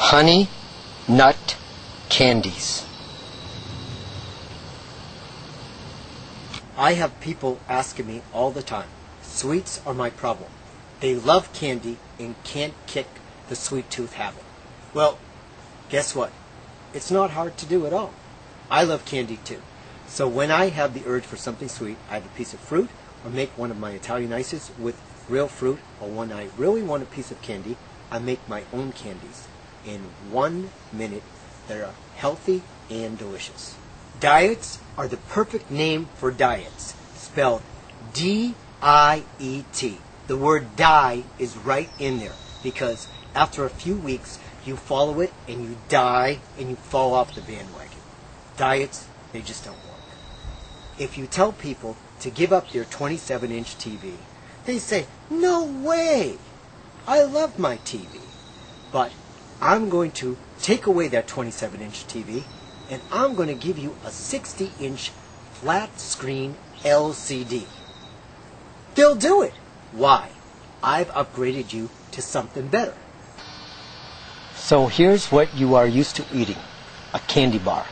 honey nut candies. I have people asking me all the time, sweets are my problem. They love candy and can't kick the sweet tooth habit. Well, guess what? It's not hard to do at all. I love candy too. So when I have the urge for something sweet, I have a piece of fruit or make one of my Italian ices with real fruit, or when I really want a piece of candy, I make my own candies. In 1 minute, they're healthy and delicious. Diets are the perfect name for diets, spelled D-I-E-T. The word die is right in there because after a few weeks, you follow it and you die and you fall off the bandwagon. Diets, they just don't work. If you tell people to give up their 27-inch TV, they say, no way! I love my TV. But I'm going to take away that 27-inch TV and I'm going to give you a 60-inch flat screen LCD. They'll do it. Why? I've upgraded you to something better. So here's what you are used to eating, a candy bar.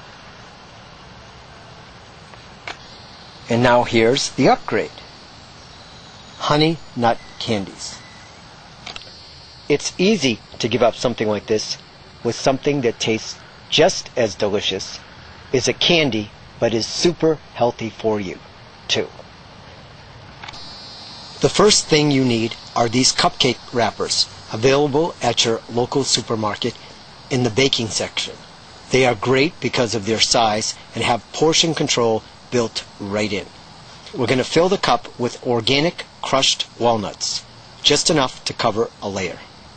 And now here's the upgrade, honey nut candies. It's easy to give up something like this with something that tastes just as delicious, is a candy, but is super healthy for you, too. The first thing you need are these cupcake wrappers, available at your local supermarket in the baking section. They are great because of their size and have portion control built right in. We're going to fill the cup with organic crushed walnuts, just enough to cover a layer.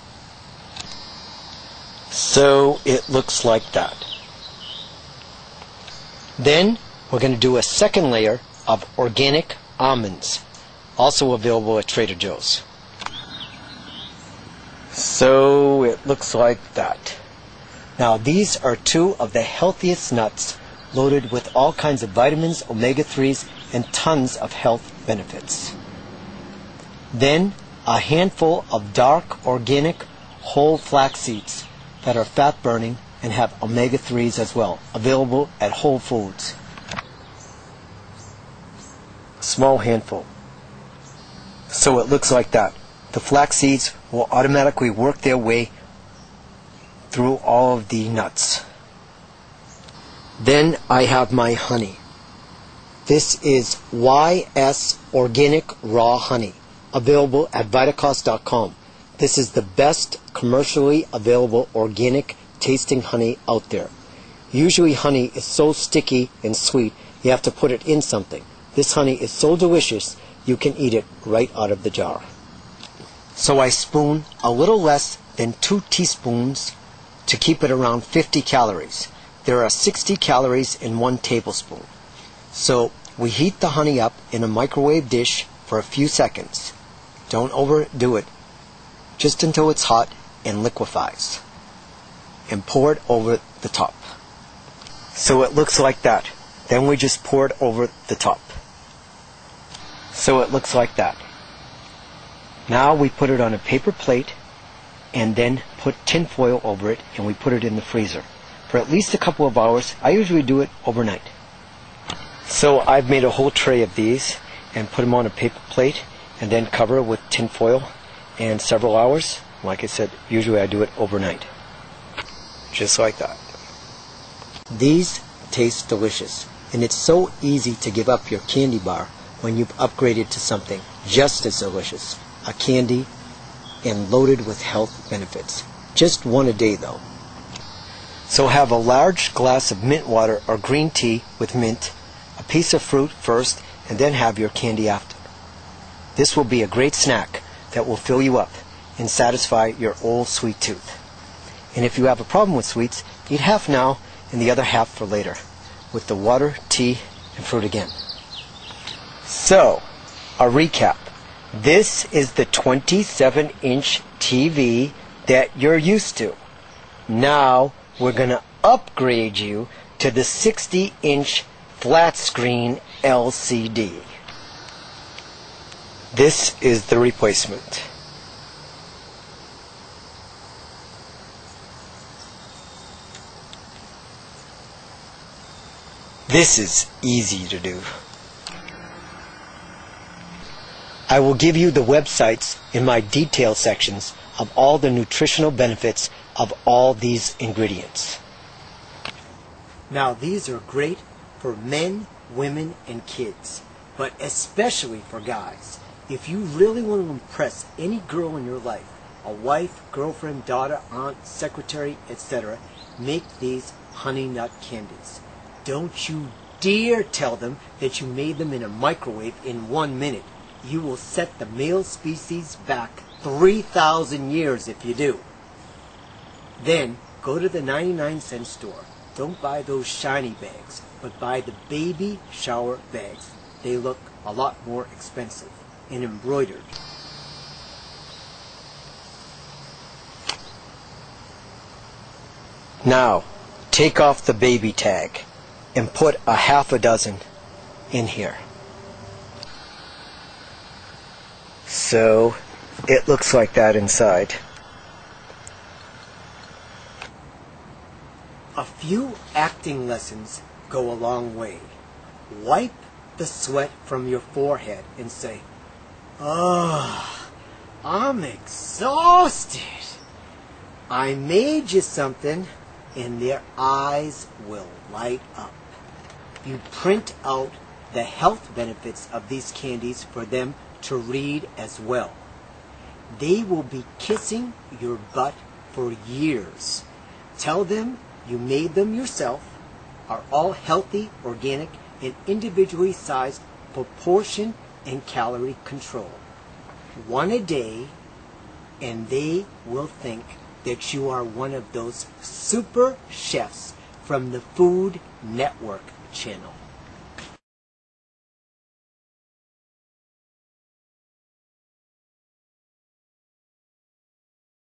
So it looks like that. Then we're going to do a second layer of organic almonds, also available at Trader Joe's. So it looks like that. Now these are two of the healthiest nuts, loaded with all kinds of vitamins, omega-3s, and tons of health benefits. Then a handful of dark organic whole flax seeds that are fat burning and have omega-3s as well, available at Whole Foods. A small handful. So it looks like that. The flax seeds will automatically work their way through all of the nuts. Then I have my honey. This is YS Organic Raw Honey, available at Vitacost.com. This is the best commercially available organic tasting honey out there. Usually honey is so sticky and sweet, you have to put it in something. This honey is so delicious, you can eat it right out of the jar. So I spoon a little less than 2 teaspoons to keep it around 50 calories. There are 60 calories in 1 tablespoon. So we heat the honey up in a microwave dish for a few seconds. Don't overdo it, just until it's hot and liquefies. And pour it over the top. So it looks like that. Then we just pour it over the top. So it looks like that. Now we put it on a paper plate and then put tin foil over it, and we put it in the freezer for at least a couple of hours. I usually do it overnight. So I've made a whole tray of these and put them on a paper plate and then cover it with tin foil, and several hours. Like I said, usually I do it overnight. Just like that. These taste delicious, and it's so easy to give up your candy bar when you've upgraded to something just as delicious, a candy and loaded with health benefits. Just one a day though. So have a large glass of mint water or green tea with mint, a piece of fruit first, and then have your candy after. This will be a great snack that will fill you up and satisfy your old sweet tooth. And if you have a problem with sweets, eat half now and the other half for later, with the water, tea, and fruit again. So, a recap. This is the 27-inch TV that you're used to. Now, we're going to upgrade you to the 60-inch flat screen LCD. This is the replacement. This is easy to do. I will give you the websites in my detail sections of all the nutritional benefits of all these ingredients. Now these are great for men, women, and kids, but especially for guys. If you really want to impress any girl in your life, a wife, girlfriend, daughter, aunt, secretary, etc., make these honey nut candies. Don't you dare tell them that you made them in a microwave in 1 minute. You will set the male species back 3,000 years if you do. Then go to the 99-cent store. Don't buy those shiny bags, but buy the baby shower bags. They look a lot more expensive and embroidered. Now, take off the baby tag and put a half a dozen in here. So, it looks like that inside. A few acting lessons go a long way. Wipe the sweat from your forehead and say, "Oh, I'm exhausted." I made you something, and their eyes will light up. You print out the health benefits of these candies for them to read as well. They will be kissing your butt for years. Tell them you made them yourself, are all healthy, organic, and individually sized for portion and calorie control. One a day, and they will think that you are one of those super chefs from the Food Network channel.